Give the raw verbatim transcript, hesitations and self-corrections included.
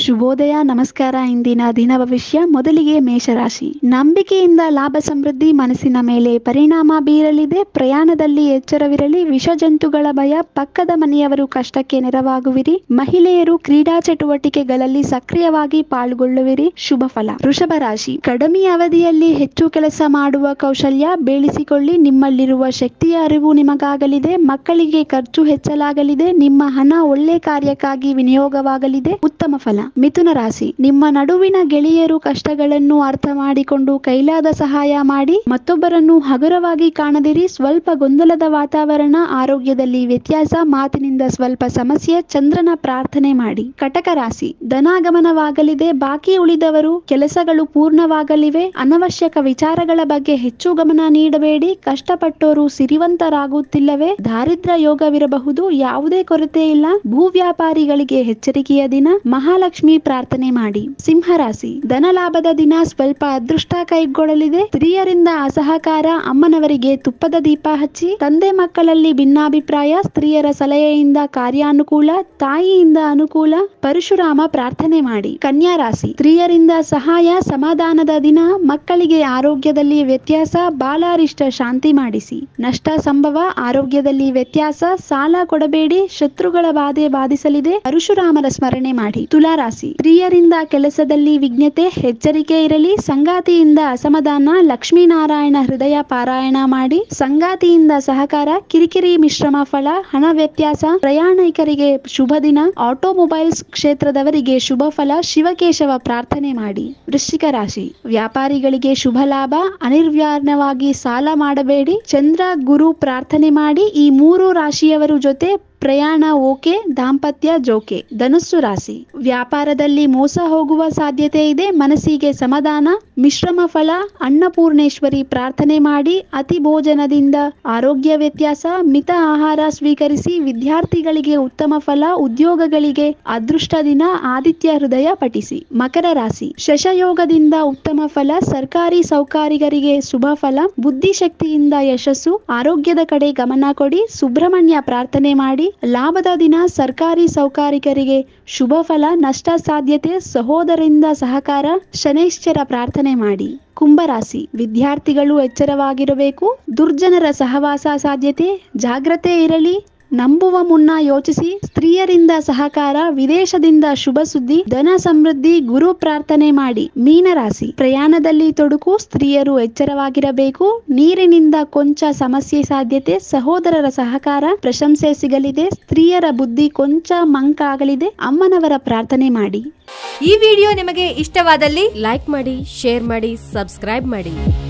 ಶುಭೋದಯ, ನಮಸ್ಕಾರ. ಇಂದಿನ ದಿನ ಭವಿಷ್ಯ. ಮೊದಲಿಗೆ ಮೇಷರಾಶಿ. ನಂಬಿಕೆಯಿಂದ ಲಾಭ ಸಮೃದ್ಧಿ ಮನಸ್ಸಿನ ಮೇಲೆ ಪರಿಣಾಮ ಬೀರಲಿದೆ. ಪ್ರಯಾಣದಲ್ಲಿ ಎಚ್ಚರವಿರಲಿ. ವಿಷಜಂತುಗಳ ಭಯ. ಪಕ್ಕದ ಮನೆಯವರು ಕಷ್ಟಕ್ಕೆ ನೆರವಾಗುವಿರಿ. ಮಹಿಳೆಯರು ಕ್ರೀಡಾ ಚಟುವಟಿಕೆಗಳಲ್ಲಿ ಸಕ್ರಿಯವಾಗಿ ಪಾಲ್ಗೊಳ್ಳುವಿರಿ. ಶುಭ ಫಲ. ವೃಷಭ ರಾಶಿ. ಕಡಿಮೆ ಅವಧಿಯಲ್ಲಿ ಹೆಚ್ಚು ಕೆಲಸ ಮಾಡುವ ಕೌಶಲ್ಯ ಬೆಳೆಸಿಕೊಳ್ಳಿ. ನಿಮ್ಮಲ್ಲಿರುವ ಶಕ್ತಿಯ ಅರಿವು ನಿಮಗಾಗಲಿದೆ. ಮಕ್ಕಳಿಗೆ ಖರ್ಚು ಹೆಚ್ಚಲಾಗಲಿದೆ. ನಿಮ್ಮ ಹಣ ಒಳ್ಳೆ ಕಾರ್ಯಕ್ಕಾಗಿ ವಿನಿಯೋಗವಾಗಲಿದೆ. ಉತ್ತಮ ಫಲ. ಮಿಥುನ ರಾಶಿ. ನಿಮ್ಮ ನಡುವಿನ ಗೆಳೆಯರು ಕಷ್ಟಗಳನ್ನು ಅರ್ಥ ಮಾಡಿಕೊಂಡು ಕೈಲಾದ ಸಹಾಯ ಮಾಡಿ. ಮತ್ತೊಬ್ಬರನ್ನು ಹಗುರವಾಗಿ ಕಾಣದಿರಿ. ಸ್ವಲ್ಪ ಗೊಂದಲದ ವಾತಾವರಣ. ಆರೋಗ್ಯದಲ್ಲಿ ವ್ಯತ್ಯಾಸ. ಮಾತಿನಿಂದ ಸ್ವಲ್ಪ ಸಮಸ್ಯೆ. ಚಂದ್ರನ ಪ್ರಾರ್ಥನೆ ಮಾಡಿ. ಕಟಕ ರಾಶಿ. ಧನಾಗಮನವಾಗಲಿದೆ. ಬಾಕಿ ಉಳಿದವರು ಕೆಲಸಗಳು ಪೂರ್ಣವಾಗಲಿವೆ. ಅನವಶ್ಯಕ ವಿಚಾರಗಳ ಬಗ್ಗೆ ಹೆಚ್ಚು ಗಮನ ನೀಡಬೇಡಿ. ಕಷ್ಟಪಟ್ಟೋರು ಸಿರಿವಂತರಾಗುತ್ತಿಲ್ಲವೇ. ದಾರಿದ್ರ್ಯ ಯೋಗವಿರಬಹುದು. ಯಾವುದೇ ಕೊರತೆ ಇಲ್ಲ. ಭೂ ವ್ಯಾಪಾರಿಗಳಿಗೆ ಎಚ್ಚರಿಕೆಯ ದಿನ. ಮಹಾಲಕ್ಷ್ಮಿ ಪ್ರಾರ್ಥನೆ ಮಾಡಿ. ಸಿಂಹರಾಶಿ. ಧನಲಾಭದ ದಿನ. ಸ್ವಲ್ಪ ಅದೃಷ್ಟ ಕೈಗೊಳ್ಳಲಿದೆ. ಸ್ತ್ರೀಯರಿಂದ ಅಸಹಕಾರ. ಅಮ್ಮನವರಿಗೆ ತುಪ್ಪದ ದೀಪ ಹಚ್ಚಿ. ತಂದೆ ಮಕ್ಕಳಲ್ಲಿ ಭಿನ್ನಾಭಿಪ್ರಾಯ. ಸ್ತ್ರೀಯರ ಸಲಹೆಯಿಂದ ಕಾರ್ಯಾನುಕೂಲ. ತಾಯಿಯಿಂದ ಅನುಕೂಲ. ಪರಶುರಾಮ ಪ್ರಾರ್ಥನೆ ಮಾಡಿ. ಕನ್ಯಾ ರಾಶಿ. ಸ್ತ್ರೀಯರಿಂದ ಸಹಾಯ. ಸಮಾಧಾನದ ದಿನ. ಮಕ್ಕಳಿಗೆ ಆರೋಗ್ಯದಲ್ಲಿ ವ್ಯತ್ಯಾಸ. ಬಾಲಾರಿಷ್ಟ ಶಾಂತಿ ಮಾಡಿಸಿ. ನಷ್ಟ ಸಂಭವ. ಆರೋಗ್ಯದಲ್ಲಿ ವ್ಯತ್ಯಾಸ. ಸಾಲ ಕೊಡಬೇಡಿ. ಶತ್ರುಗಳ ಬಾಧೆ ಬಾಧಿಸಲಿದೆ. ಪರಶುರಾಮರ ಸ್ಮರಣೆ ಮಾಡಿ. ತುಲಾರಾಶಿ. ಸ್ತ್ರೀಯರಿಂದ ಕೆಲಸದಲ್ಲಿ ವಿಘ್ನತೆ. ಎಚ್ಚರಿಕೆ ಇರಲಿ. ಸಂಗಾತಿಯಿಂದ ಅಸಮಾಧಾನ. ಲಕ್ಷ್ಮೀನಾರಾಯಣ ಹೃದಯ ಪಾರಾಯಣ ಮಾಡಿ. ಸಂಗಾತಿಯಿಂದ ಸಹಕಾರ. ಕಿರಿಕಿರಿ ಮಿಶ್ರಮ ಫಲ. ಹಣ ವ್ಯತ್ಯಾಸ. ಪ್ರಯಾಣಿಕರಿಗೆ ಶುಭ ದಿನ. ಆಟೋಮೊಬೈಲ್ಸ್ ಕ್ಷೇತ್ರದವರಿಗೆ ಶುಭ ಫಲ. ಶಿವಕೇಶವ ಪ್ರಾರ್ಥನೆ ಮಾಡಿ. ವೃಶ್ಚಿಕ ರಾಶಿ. ವ್ಯಾಪಾರಿಗಳಿಗೆ ಶುಭ ಲಾಭ. ಅನಿರ್ವ್ಯಾನವಾಗಿ ಸಾಲ ಮಾಡಬೇಡಿ. ಚಂದ್ರ ಗುರು ಪ್ರಾರ್ಥನೆ ಮಾಡಿ. ಈ ಮೂರು ರಾಶಿಯವರ ಜೊತೆ ಪ್ರಯಾಣ ಓಕೆ. ದಾಂಪತ್ಯ ಜೋಕೆ. ಧನುಸ್ಸು ರಾಶಿ. ವ್ಯಾಪಾರದಲ್ಲಿ ಮೋಸ ಹೋಗುವ ಸಾಧ್ಯತೆ ಇದೆ. ಮನಸ್ಸಿಗೆ ಸಮಾಧಾನ. ಮಿಶ್ರಮ ಫಲ. ಅನ್ನಪೂರ್ಣೇಶ್ವರಿ ಪ್ರಾರ್ಥನೆ ಮಾಡಿ. ಅತಿ ಭೋಜನದಿಂದ ಆರೋಗ್ಯ ವ್ಯತ್ಯಾಸ. ಮಿತ ಆಹಾರ ಸ್ವೀಕರಿಸಿ. ವಿದ್ಯಾರ್ಥಿಗಳಿಗೆ ಉತ್ತಮ ಫಲ. ಉದ್ಯೋಗಗಳಿಗೆ ಅದೃಷ್ಟ ದಿನ. ಆದಿತ್ಯ ಹೃದಯ ಪಠಿಸಿ. ಮಕರ ರಾಶಿ. ಶಶಯೋಗದಿಂದ ಉತ್ತಮ ಫಲ. ಸರ್ಕಾರಿ ಸೌಕರ್ಯರಿಗೆ ಶುಭ ಫಲ. ಬುದ್ಧಿಶಕ್ತಿಯಿಂದ ಯಶಸ್ಸು. ಆರೋಗ್ಯದ ಕಡೆ ಗಮನ ಕೊಡಿ. ಸುಬ್ರಹ್ಮಣ್ಯ ಪ್ರಾರ್ಥನೆ ಮಾಡಿ. ಲಾಭದ ದಿನ. ಸರ್ಕಾರಿ ಸೌಕರ್ಯರಿಗೆ ಶುಭ ಫಲ. ನಷ್ಟ ಸಾಧ್ಯತೆ. ಸಹೋದರರಿಂದ ಸಹಕಾರ. ಶನೈಶ್ಚರ ಪ್ರಾರ್ಥನೆ ಮಾಡಿ. ಕುಂಭರಾಶಿ. ವಿದ್ಯಾರ್ಥಿಗಳು ಎಚ್ಚರವಾಗಿರಬೇಕು. ದುರ್ಜನರ ಸಹವಾಸ ಸಾಧ್ಯತೆ. ಜಾಗ್ರತೆ ಇರಲಿ. ನಂಬುವ ಮುನ್ನ ಯೋಚಿಸಿ. ಸ್ತ್ರೀಯರಿಂದ ಸಹಕಾರ. ವಿದೇಶದಿಂದ ಶುಭ ಸುದ್ದಿ. ಧನ ಸಮೃದ್ಧಿ. ಗುರು ಪ್ರಾರ್ಥನೆ ಮಾಡಿ. ಮೀನರಾಶಿ. ಪ್ರಯಾಣದಲ್ಲಿ ತೊಡಕು. ಸ್ತ್ರೀಯರು ಎಚ್ಚರವಾಗಿರಬೇಕು. ನೀರಿನಿಂದ ಕೊಂಚ ಸಮಸ್ಯೆ ಸಾಧ್ಯತೆ. ಸಹೋದರರ ಸಹಕಾರ. ಪ್ರಶಂಸೆ ಸಿಗಲಿದೆ. ಸ್ತ್ರೀಯರ ಬುದ್ಧಿ ಕೊಂಚ ಮಂಕ ಆಗಲಿದೆ. ಅಮ್ಮನವರ ಪ್ರಾರ್ಥನೆ ಮಾಡಿ. ಈ ವಿಡಿಯೋ ನಿಮಗೆ ಇಷ್ಟವಾದಲ್ಲಿ ಲೈಕ್ ಮಾಡಿ, ಶೇರ್ ಮಾಡಿ, ಸಬ್ಸ್ಕ್ರೈಬ್ ಮಾಡಿ.